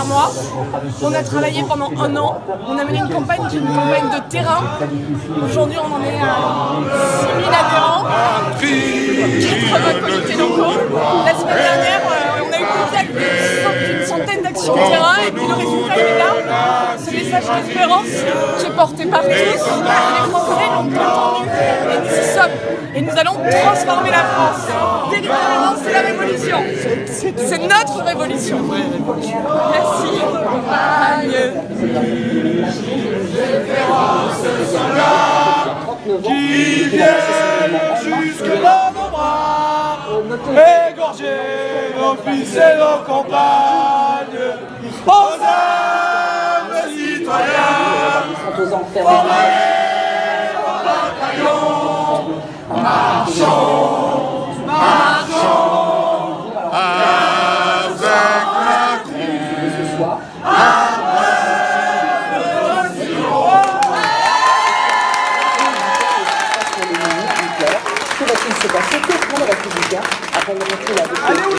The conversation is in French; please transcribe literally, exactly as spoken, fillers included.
mois. On a travaillé pendant un an. On a mené une campagne qui est une campagne de terrain. Aujourd'hui, on en est à six mille adhérents, quatre-vingts comités locaux. La semaine dernière, on a eu contact d'une centaine d'actions de terrain et puis le résultat il est là. Ce message d'espérance qui est porté par tous. Les Français l'ont entendu et nous y sommes. Et nous allons transformer la France. Véritablement, c'est la révolution. C'est notre révolution. Merci. Aïe. Qui viennent jusque dans nos bras, égorger nos fils et nos compagnes, aux âmes citoyens, pour aller au bataillon, marchons, marchons, avec Macron, après le sirop. Que va-t-il se passer? Que feront les Républicains après le montrer la